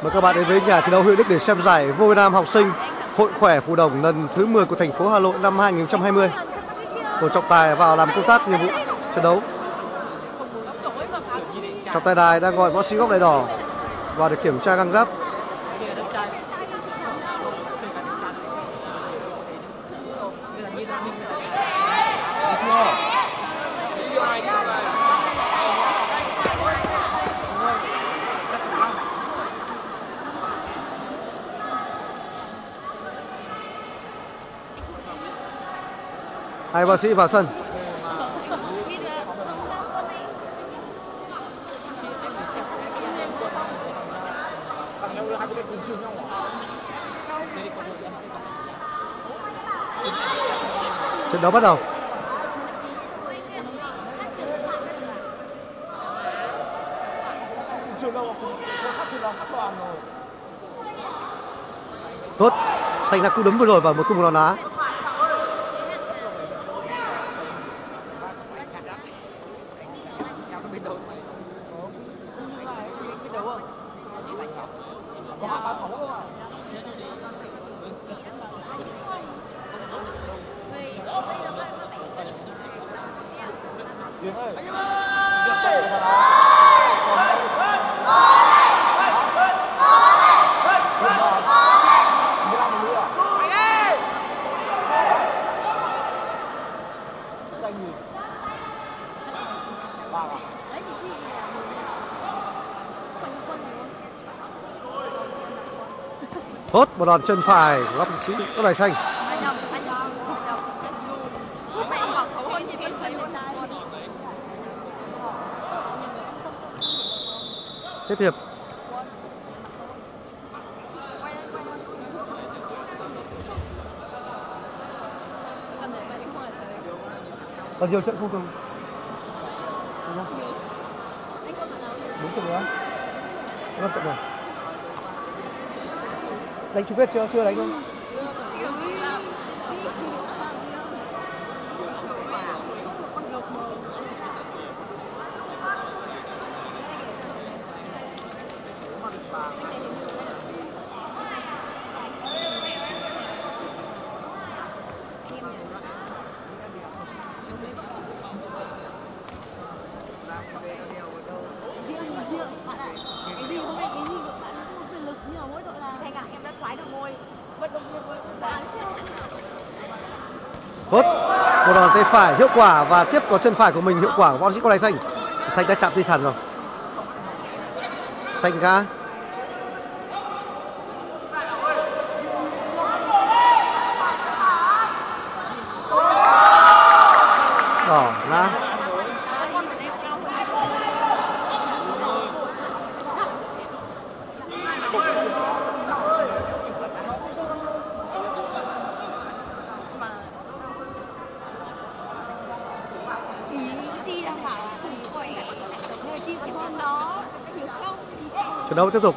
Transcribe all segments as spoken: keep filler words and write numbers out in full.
Mời các bạn đến với nhà thi đấu Huyện Đức để xem giải vô Việt Nam học sinh Hội khỏe Phù Đồng lần thứ mười của thành phố Hà Nội năm hai nghìn không trăm hai mươi. Tổ trọng tài vào làm công tác nhiệm vụ trận đấu. Trọng tài đài đang gọi võ sĩ góc đài đỏ vào để kiểm tra găng giáp. Hai bác sĩ vào sân. Trận đấu bắt đầu. Tốt, xanh ra cú đấm vừa rồi vào một cú đòn đá. Tốt, một đòn chân phải của góc vị trí góc đài xanh. Tiếp hiệp. Còn nhiều trận không cùng. Đúng trận nữa. Năm trận rồi. Đánh chung kết chưa? Chưa đánh không? Tốt, một đòn tay phải hiệu quả và tiếp có chân phải của mình hiệu quả của võ sĩ góc đài xanh. Xanh đã chạm tinh thần rồi. Xanh ga. Đỏ lá. Trận đấu tiếp tục.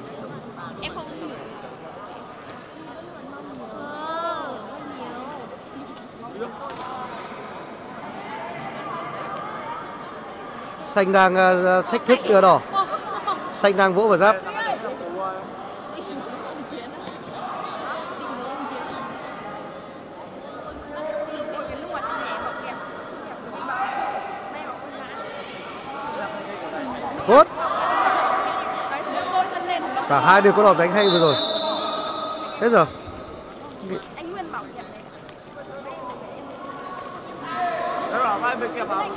Xanh đang uh, thách thức uh, đỏ. Xanh đang vỗ vào giáp. Tốt. Cả hai đều có đòn đánh hay vừa rồi. Hết giờ. Anh Nguyên bảo nhận này. Đó là vai bên kia vào.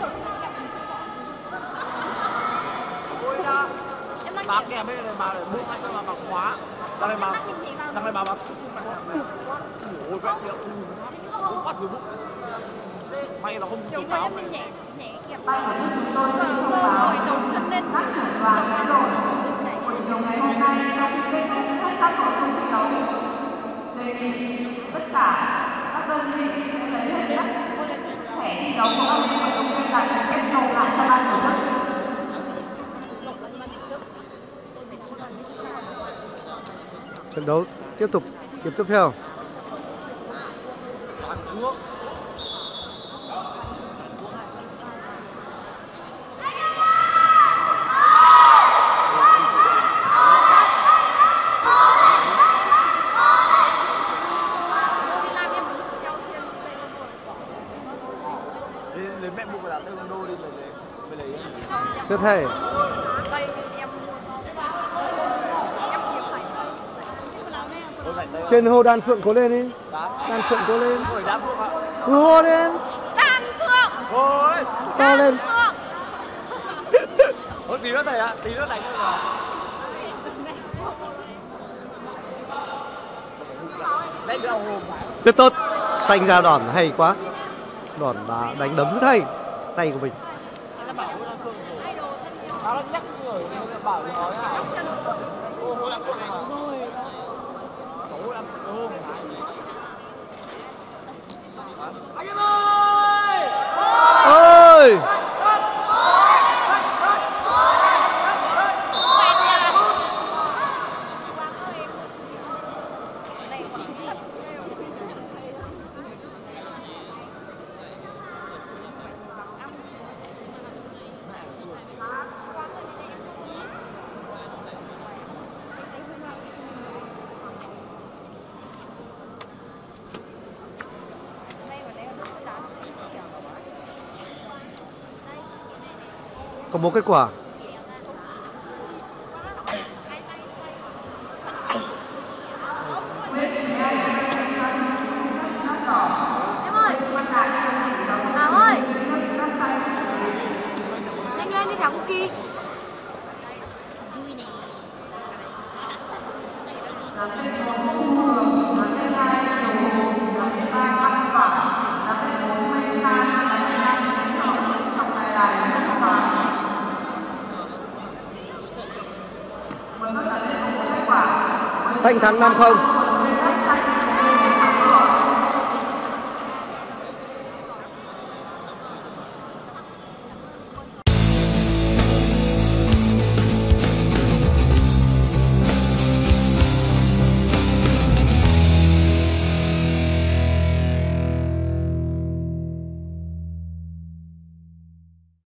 Bà kèm bên này bà buông hai chân vào bà khóa. Đằng này bà đằng này bà bà ôi vậy điệu cũng bắt vừa bụng. May là không kịp pháo này. Nhẹ nhẹ kẹp tay của chúng tôi sẽ không báo các trưởng đoàn lễ đội. Buổi chiều ngày hôm nay sau khi kết thúc hết các nội dung thi đấu, đề nghị tất cả các đơn vị sẽ lấy hết nhất thẻ thi đấu của các bên vận động viên đạt thành kết nộp lại cho ban tổ chức. Trận đấu tiếp tục, hiệp tiếp theo. Tiếp theo. Đây em mua xong. Em kiếm phải. Trên hô Đan Phượng cố lên đi. Đan Phượng cố lên. Hô lên. Đan Phượng. Ôi. To lên. Ôi tí nữa thầy ạ, tí nữa đánh nữa rồi. Đánh đầu hồn. Rất tốt. Xanh ra đòn hay quá. Đòn đá đánh đấm thay tay của mình. Nó bảo Đan Phượng. Nó nhắc người bảo nói à. Anh em ơi! Ơi! Công bố kết quả. Em ơi, Thảo ơi, nhanh lên đi Thảo Cookie. Giám định một Thu Hường, giám định hai Trù, giám định ba Văn Vả, giám định bốn Minh Sang, giám định năm Nguyễn Hậu, trọng tài đài Nguyễn Hoàng. Mời các giám định công bố kết quả. Xanh thắng năm không.